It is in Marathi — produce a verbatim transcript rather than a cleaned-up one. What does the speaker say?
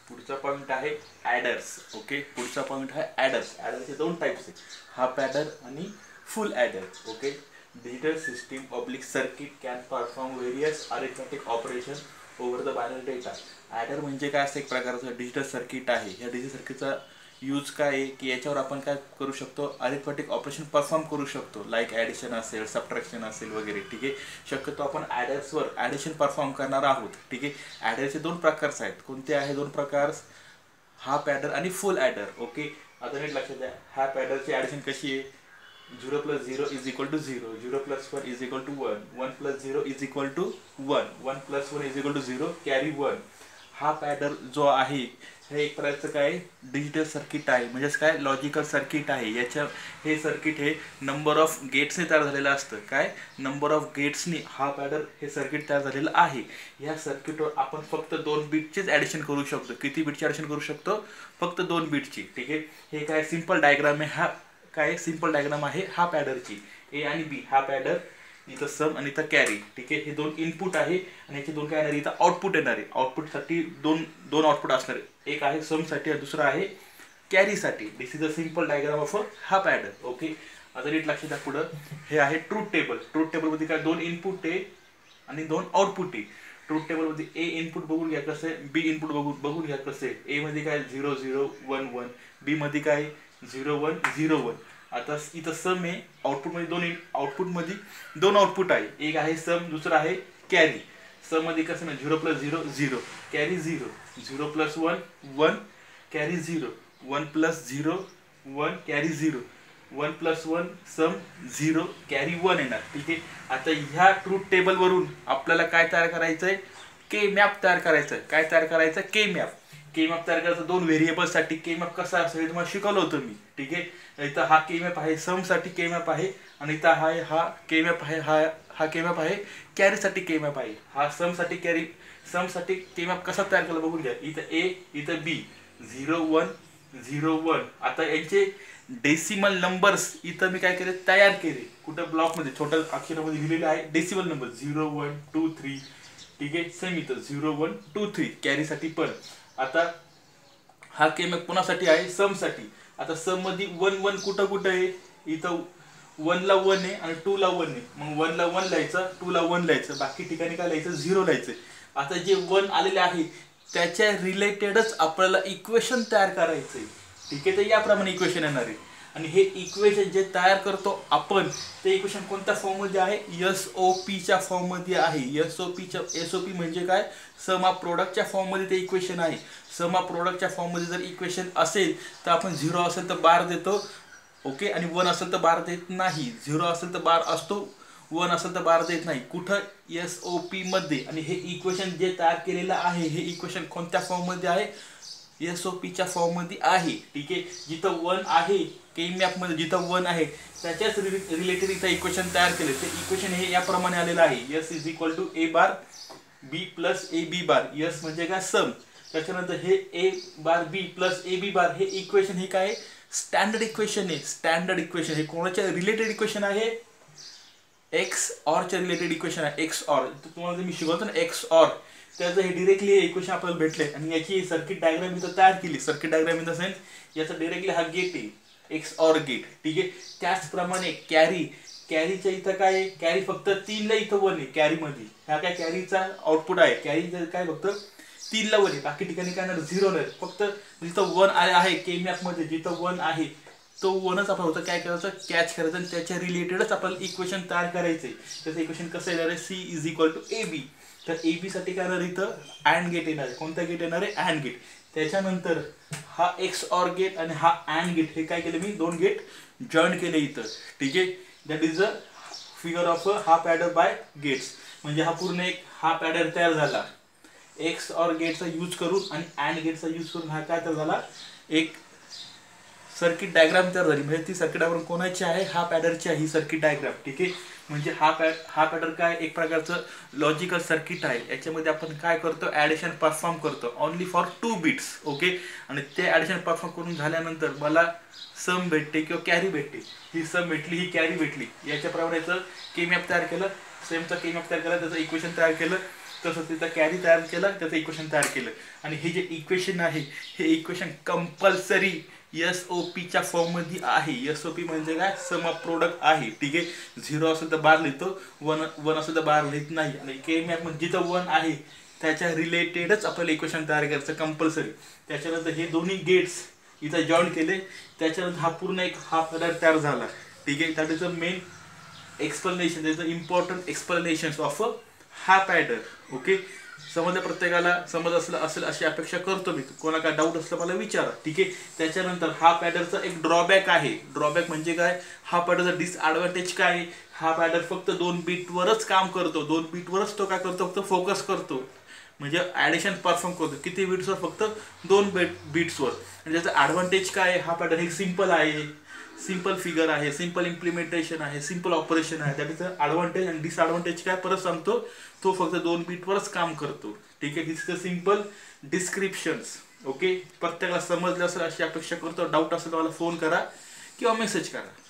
पुढचा पॉईंट आहे ॲडर्स. ओके, पुढचा पॉईंट आहे ॲडर्स. ॲडरचे दोन टाईप्स आहेत, हाफ ॲडर आणि full adder. Okay, digital system of logic circuit can perform various arithmetic operation over the binary data. Adder म्हणजे काय असं एक प्रकारचं डिजिटल सर्किट आहे. या डिजिटल सर्किटचा यूज काय आहे की याच्यावर आपण काय करू शकतो, अरिथमेटिक ऑपरेशन परफॉर्म करू शकतो, लाईक ॲडिशन असेल, सबट्रॅक्शन असेल वगैरे. ठीक आहे, शक्यतो आपण ॲडर्सवर ॲडिशन परफॉर्म करणार आहोत. ठीक आहे, ॲडरचे दोन प्रकारचे आहेत. कोणते आहे दोन प्रकार, हाफ ॲडर आणि फुल ॲडर. ओके, आता नीट लक्षात द्या, हाफ ॲडरची ॲडिशन कशी आहे, zero plus zero is equal to zero, zero plus one is equal to one, one plus zero is equal to one, one plus one is equal to zero, carry one. Half adder जो आहे हे एक प्रकारचं काय डिजिटल सर्किट आहे, म्हणजेच काय लॉजिकल सर्किट आहे. याच्या हे सर्किट हे नंबर ऑफ गेट्सने तयार झालेलं असतं. काय नंबर ऑफ गेट्सनी हाफ ॲडर हे सर्किट तयार झालेलं आहे. या सर्किटवर आपण फक्त दोन बीटचेच ॲडिशन करू शकतो. किती बीटचे ॲडिशन करू शकतो, फक्त दोन बीटची. ठीक आहे, हे काय सिंपल डायग्राम आहे, हा काय सिंपल डायग्राम आहे हाफ ॲडरची. ए आणि बी हाफ ॲडर, इथं सम आणि इथं कॅरी. ठीक आहे, हे दोन इनपुट आहे आणि याचे दोन काय येणार, इथं आउटपुट येणार आहे. आउटपुटसाठी दोन दोन आउटपुट असणार आहे, एक आहे समसाठी आणि दुसरा आहे कॅरीसाठी. This is a simple diagram of a half adder. Okay, आता नीट लक्षात द्या पुढं, हे आहे ट्रूथ टेबल. ट्रूथ टेबलमध्ये काय दोन इनपुट आहे आणि दोन आउटपुट आहे. ट्रूथ टेबलमध्ये ए इनपुट बघून घ्या कसं आहे, बी इनपुट बघून बघून घ्या कसं आहे. ए मध्ये काय zero zero one one, B मध्ये काय झिरो वन झिरो वन. आता इथं सम आहे, आउटपुटमध्ये दोन आउटपुटमध्ये दोन आउटपुट आहे, एक आहे सम, दुसरा आहे कॅरी. सम मध्ये कसं ना zero plus zero zero, carry zero, zero plus one one, carry zero, one plus zero one, carry zero, one plus one sum zero, carry one येणार. ठीक आहे, आता ह्या ट्रूथ टेबलवरून आपल्याला काय तयार करायचं आहे, के मॅप तयार करायचं आहे. काय तयार करायचं, के मॅप. के मॅप तयार करायचं दोन व्हेरिएबलसाठी. के मॅप कसा असेल तुम्हाला शिकवलं होतं मी. ठीक आहे, इथं हा के मॅप आहे, समसाठी के मॅप आहे, आणि इथं हा हा के मॅप आहे, हा हा के मॅप आहे कॅरीसाठी. के मॅप आहे हा समसाठी, कॅरी समसाठी के मॅप कसा तयार केला बघून घ्या. इथं ए, इथं B, zero one zero one. आता यांचे डेसिमल नंबर्स इथं मी काय केले, तयार केले. कुठं ब्लॉकमध्ये छोट्या अक्षरामध्ये लिहिलेले आहे decimal number zero one two three. ठीक आहे, सेम इथं झिरो वन टू थ्री कॅरीसाठी पण. आता हा के मॅप कोणासाठी आहे, समसाठी. आता सम मध्ये वन वन कुठं कुठं आहे, इथं वन ला वन आहे आणि टू ला वन आहे. मग वन ला वन लिहायचं, टू ला वन लिहायचं, बाकी ठिकाणी काय लिहायचं, झिरो लिहायचं. आता जे वन आलेले आहे त्याच्या रिलेटेडच आपल्याला इक्वेशन तयार करायचंय. ठीक आहे, तर याप्रमाणे इक्वेशन येणार आहे. आणि हे इक्वेशन जे तयार करतो आपण, ते इक्वेशन कोणत्या फॉर्ममध्ये आहे, एस ओ पीच्या फॉर्ममध्ये आहे. एस ओ पीच्या एस ओ पी म्हणजे काय, सम ऑफ प्रोडक्टच्या फॉर्ममध्ये ते इक्वेशन आहे. सम ऑफ प्रोडक्टच्या फॉर्ममध्ये जर इक्वेशन असेल तर आपण झिरो असेल तर बार देतो. ओके, आणि वन असेल तर बार देत नाही. झिरो असेल तर बार असतो, वन असेल तर बार देत नाही. कुठं, एस ओ पी मध्ये. आणि हे इक्वेशन जे तयार केलेलं आहे, हे इक्वेशन कोणत्या फॉर्ममध्ये आहे, एस ओ पीच्या फॉर्ममध्ये आहे. ठीक आहे, जिथं वन आहे के मॅपमध्ये, जिथं वन आहे त्याच्याच रिलेटेड इथं इक्वेशन तयार केले. ते इक्वेशन हे याप्रमाणे आलेलं आहे, S is equal to A bar B plus A B bar. S म्हणजे काय, सम. त्याच्यानंतर हे ए bar B plus A B बार, हे इक्वेशन हे काय स्टँडर्ड इक्वेशन आहे. स्टँडर्ड इक्वेशन हे कोणाच्या रिलेटेड इक्वेशन आहे, एक्स ऑरच्या रिलेटेड इक्वेशन आहे. एक्स ऑर तुम्हाला जर मी शिकवतो ना, एक्स ऑर, त्याचं हे डिरेक्टली हे इक्वेशन आपल्याला भेटले. आणि याची सर्किट डायग्राम इथं तयार केली. Circuit diagram in the sense याचा डिरेक्टली हा गेट आहे, एक्स ऑर गेट. ठीक आहे, त्याचप्रमाणे कॅरी. कॅरीच्या इथं काय आहे, कॅरी फक्त तीनला इथं वन आहे कॅरीमध्ये. हा काय कॅरीचा आउटपुट आहे, कॅरीचं काय फक्त तीनला वन आहे, बाकी ठिकाणी काय नाही, झिरो नाही. फक्त जिथं वन आहे के मॅपमध्ये, जिथं वन आहे तो वनच आपलं होतं काय करायचं, कॅच करायचं आणि त्याच्या रिलेटेडच आपल्याला इक्वेशन तयार करायचंय. त्याचं इक्वेशन कसं येणार आहे, C is equal to A B. तर ए बी साठी काय येणार, इथं अँड गेट येणार आहे. कोणता गेट येणार आहे, अँड गेट. त्याच्यानंतर हा एक्स ऑर गेट आणि हा अँड गेट, हे काय केलं मी, दोन गेट जॉईन केले इथं. ठीक आहे, that is a figure of a half adder by gates. म्हणजे हा पूर्ण एक हाफ ॲडर तयार झाला एक्स ऑर गेटचा यूज करून. आणि अँड गेटचा यूज करून हा काय तयार झाला, एक सर्किट डायग्राम तयार झाली. म्हणजे ती सर्किट डायग्राम कोणाची आहे, हाफ ॲडरची आहे ही सर्किट डायग्राम. ठीक आहे, म्हणजे हाफ हाफ ॲडर काय एक प्रकारचं लॉजिकल सर्किट आहे. याच्यामध्ये आपण काय करतो, ॲडिशन परफॉर्म करतो only for two bits. Okay, आणि ते ॲडिशन परफॉर्म करून झाल्यानंतर मला सम भेटते किंवा कॅरी भेटते. ही सम भेटली, ही कॅरी भेटली. याच्याप्रमाणे याचं के मॅप तयार केलं, सेमचं के मॅप तयार केलं, त्याचं इक्वेशन तयार केलं. तसं त्याचा कॅरी तयार केला, त्याचं इक्वेशन तयार केलं. आणि हे जे इक्वेशन आहे हे इक्वेशन कंपल्सरी एस ओ पीच्या फॉर्ममध्ये आहे. एस ओ पी म्हणजे काय, सम ऑफ प्रोडक्ट आहे. ठीक आहे, झिरो असेल तर बार लिहितो, वन वन असेल तर बार लिहित नाही. आणि के मॅप मध्ये जिथं वन आहे त्याच्या रिलेटेडच आपल्याला इक्वेशन तयार करायचं कंपल्सरी. त्याच्यानंतर हे दोन्ही गेट्स इथं जॉईन केले, त्याच्यानंतर हा पूर्ण एक हा पदार्थ तयार झाला. ठीक आहे, that is a main explanation, that is a important explanation of a half adder. Okay, समजलं, प्रत्येकाला समज असलं असेल अशी अपेक्षा करतो मी. कोणा काय डाऊट असलं मला विचारा. ठीक आहे, त्याच्यानंतर हा पॅडरचा एक ड्रॉबॅक आहे. ड्रॉबॅक म्हणजे काय, हा पॅडरचा डिसएडव्हान्टेज काय आहे, हा पॅडर फक्त दोन बीटवरच काम करतो. दोन बीटवरच तो काय करतो, फक्त फोकस करतो, म्हणजे ॲडिशन परफॉर्म करतो. किती बीट्सवर, फक्त दोन बीट बीट्सवर. आणि त्याचा ॲडव्हान्टेज काय आहे, हा पॅडर हे सिम्पल आहे, सिंपल फिगर आहे, सिंपल इम्प्लिमेंटेशन आहे, सिंपल ऑपरेशन आहे. त्याचा ॲडव्हान्टेज आणि डिसएडव्हान्टेज काय परत सांगतो, तो फक्त दोन बीटवरच काम करतो. ठीक आहे, this is the simple descriptions. Okay, प्रत्येकाला समजलं असेल अशी अपेक्षा करतो. डाऊट असेल तर मला फोन करा किंवा मेसेज करा.